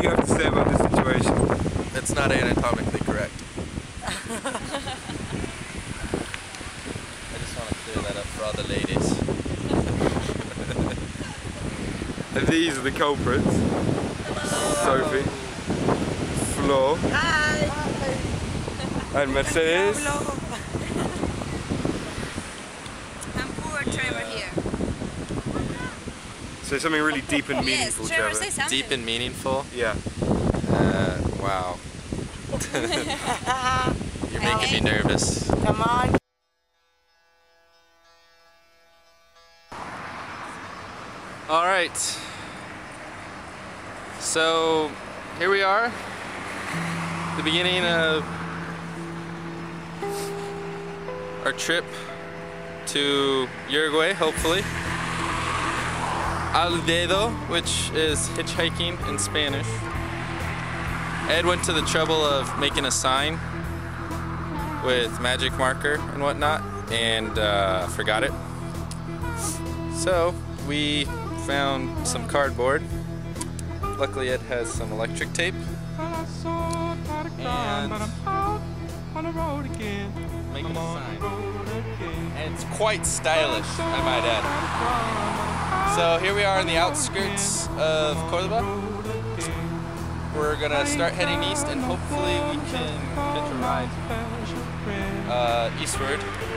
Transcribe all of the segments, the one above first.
do you have to say about this situation? It's not anatomically correct. I just want to clear that up for all the ladies. And these are the culprits. Sophie, Flo, and Mercedes. And poor Trevor here. So something really deep and meaningful, yes, Trevor, Trevor. say something. Deep and meaningful? Yeah. Wow. You're making me nervous. Come on. All right. So here we are, the beginning of our trip to Uruguay, hopefully. Al dedo, which is hitchhiking in Spanish. Ed went to the trouble of making a sign with magic marker and whatnot, and forgot it. So we found some cardboard. Luckily Ed has some electric tape. And making a sign. And it's quite stylish, I might add. So here we are in the outskirts of Cordoba. We're gonna start heading east and hopefully we can catch a ride eastward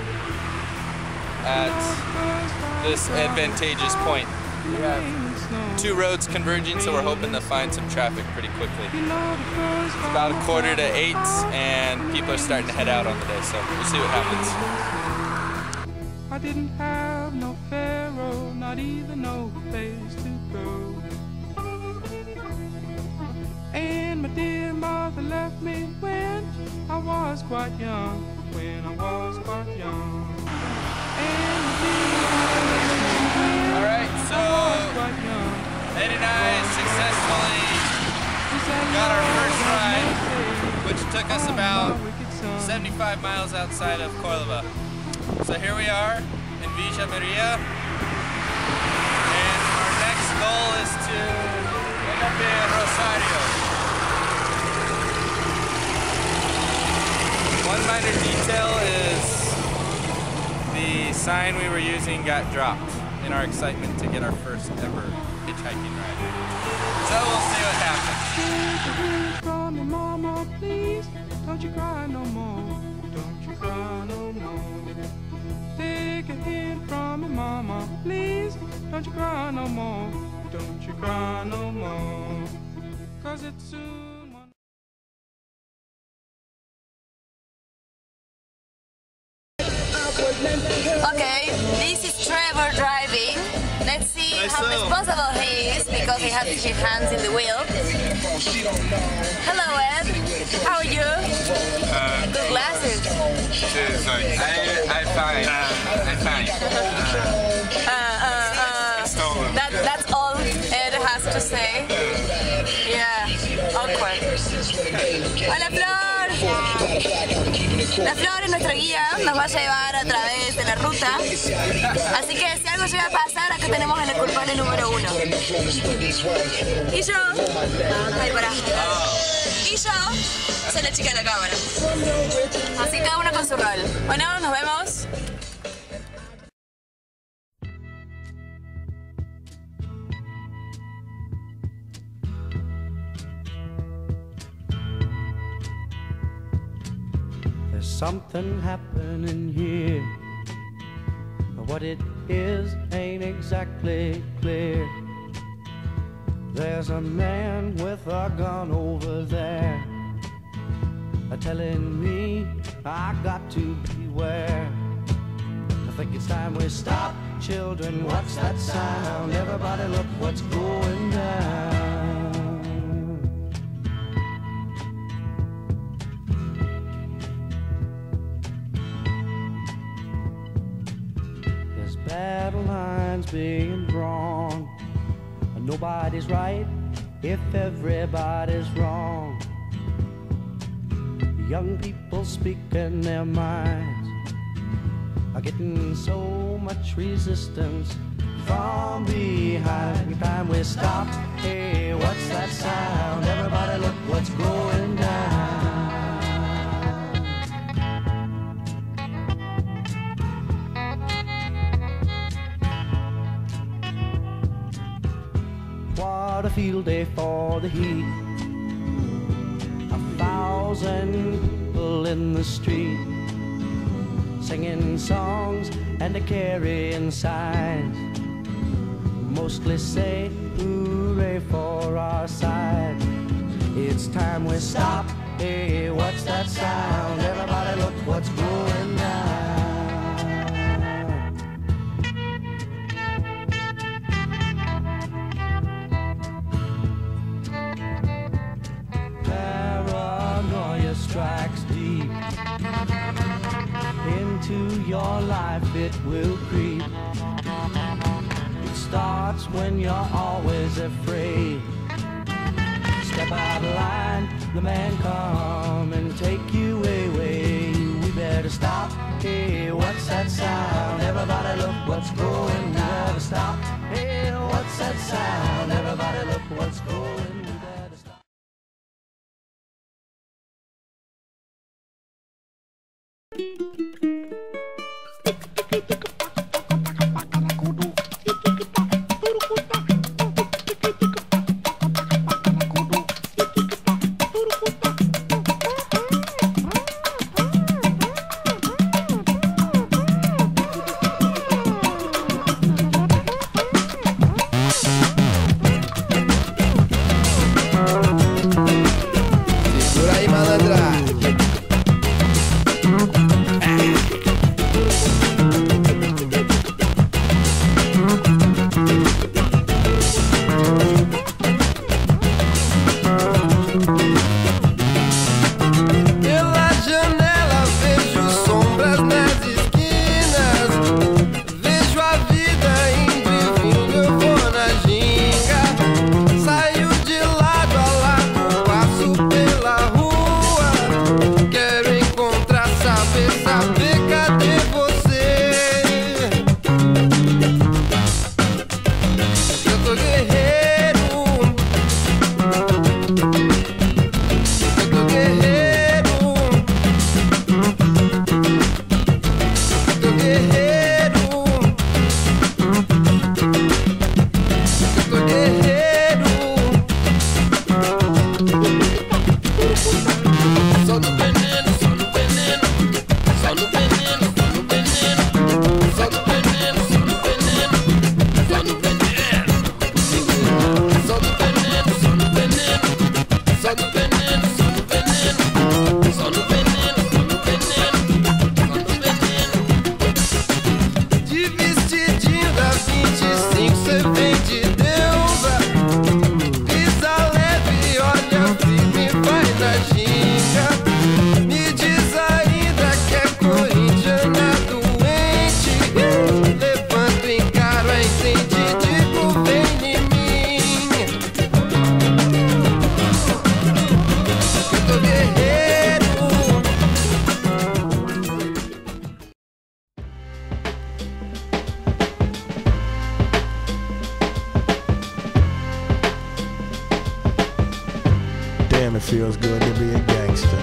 at this advantageous point. We have two roads converging, so we're hoping to find some traffic pretty quickly. It's about 7:45 and people are starting to head out on the day, so we'll see what happens. I didn't have no pharaoh, not even no place to go. And my dear mother left me when I was quite young, And my dear mother left me when Alright, so Ed and I successfully got our first ride, which took us about 75 miles outside of Cordoba. So here we are in Villa Maria, and our next goal is to end up in Rosario. One minor detail is the sign we were using got dropped in our excitement to get our first ever hitchhiking ride. So we'll see what happens. from me, mama, please, don't you cry no more, don't you cry no more. Take a hint from me, mama, please, don't you cry no more, don't you cry no more. 'Cause it's soon. Okay, this is Trevor driving. Let's see how responsible he is because he has his hands in the wheel. Hello Ed, how are you? Good glasses. I'm fine. That's all Ed has to say. Yeah, awkward. Hola Flor. La Flor es nuestra guía, nos va a llevar a través de la ruta. Así que si algo llega a pasar, acá tenemos al culpable número 1. Y yo, ay, pará. Y yo soy la chica de la cámara. Así cada uno con su rol. Bueno, nos vemos. There's something happening here. What it is ain't exactly clear. There's a man with a gun over there, telling me I got to beware. I think it's time we stop, children. What's that sound? Everybody look what's going down. There's battle lines being drawn. Nobody's right if everybody's wrong. Young people speaking their minds. are getting so much resistance from behind. Every time we stop, hey, what's that sound? Everybody look what's going down. What a field day for the heat. 1,000 people in the street, singing songs and carrying signs, mostly say hooray for our side. It's time we stop, hey, what's that sound? Everybody look what's going down. Paranoia strikes deep into your life, it will creep. It starts when you're always afraid. Step out of line, the man come and take you away. We better stop, hey, what's that sound? Everybody look what's going down. We better stop, hey, what's that sound? Everybody look what's going. We better stop. Segura aí, malandragem. Pela janela vejo sombras nas esquinas, vejo a vida indo e vindo, eu vou na ginga. Saio de lado a lado, passo pela rua, quero encontrar, saber cadê você? Eu tô guerreiro, eu tô guerreiro, eu tô guerreiro, eu tô guerreiro. Só no veneno, só no veneno, só no veneno, só no veneno, só no veneno, só no veneno, só no veneno, só no veneno, só no veneno, só no veneno, só no veneno, só no veneno, só no veneno, só no veneno. De vestidinho da 25 cê vem de deusa, pisa leve, olha firme, vai na ginga. Me diz ainda que é corintiana doente, levanto, encaro, entende, digo vem em mim. Eu tô guerreiro. Damn, it feels good to be a gangster.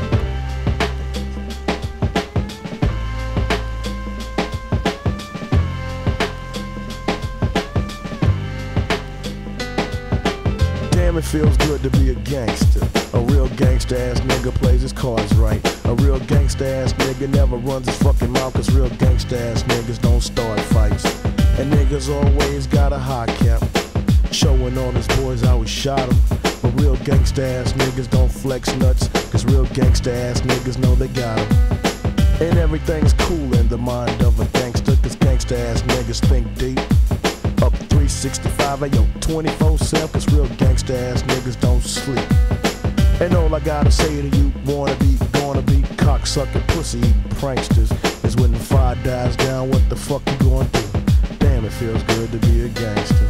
Damn, it feels good to be a gangster. A real gangster ass nigga plays his cards right. A real gangster ass nigga never runs his fucking mouth, cause real gangster ass niggas don't start fights. And niggas always got a high cap, showing all his boys how he shot him. But real gangsta ass niggas don't flex nuts, cause real gangsta ass niggas know they got 'em. And everything's cool in the mind of a gangster, cause gangsta ass niggas think deep. Up 365, ayo, 24/7, cause real gangsta ass niggas don't sleep. And all I gotta say to you, wanna be, gonna be, cocksucking, pussy eating pranksters, is when the fire dies down, what the fuck you gonna do? Damn, it feels good to be a gangster.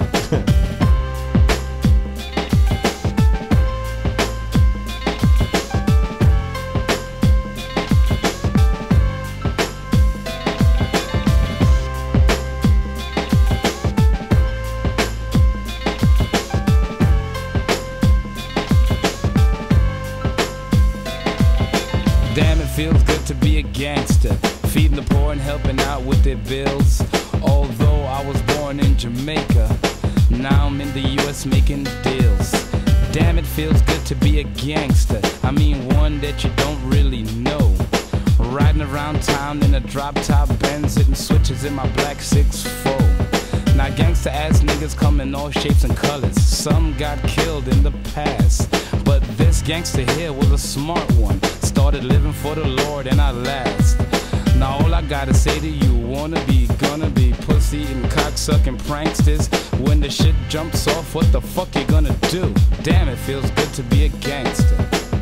out with their bills. Although I was born in Jamaica, now I'm in the US making deals. Damn, it feels good to be a gangster. I mean one that you don't really know. Riding around town in a drop-top Benz, hitting switches in my black 6'4". Now gangster ass niggas come in all shapes and colors. Some got killed in the past, but this gangster here was a smart one. Started living for the Lord and I last. Now all I gotta say to you, wanna be, gonna be pussy and cocksucking pranksters. When the shit jumps off, what the fuck you gonna do? Damn, it feels good to be a gangster.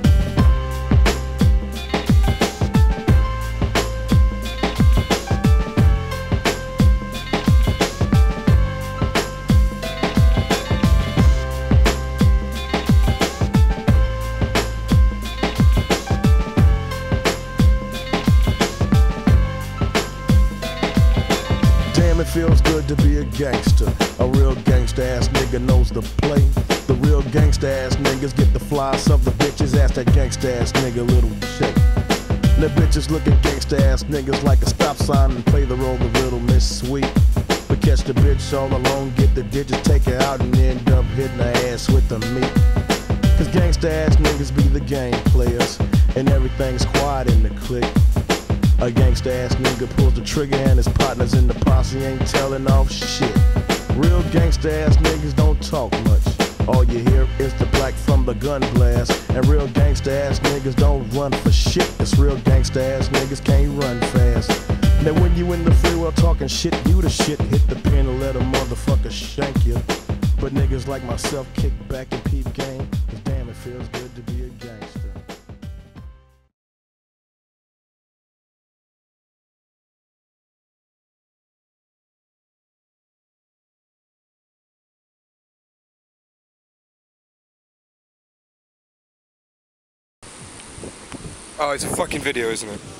It feels good to be a gangster. A real gangsta ass nigga knows the play. The real gangsta ass niggas get the flies of the bitches. Ask that gangsta ass nigga little shit. The bitches look at gangsta ass niggas like a stop sign and play the role of Little Miss Sweet. But catch the bitch all alone, get the digits, take her out and end up hitting her ass with the meat. Cause gangsta ass niggas be the game players and everything's quiet in the clique. A gangsta ass nigga pulls the trigger and his partners in the posse ain't telling off shit. Real gangsta ass niggas don't talk much. All you hear is the black from the gun blast. And real gangsta ass niggas don't run for shit. It's real gangsta ass niggas can't run fast. Now when you in the free world talking shit, you the shit. Hit the pin and let a motherfucker shank you. But niggas like myself kick back and peep game. Cause damn, it feels good to be a gangster. Oh, it's a fucking video, isn't it?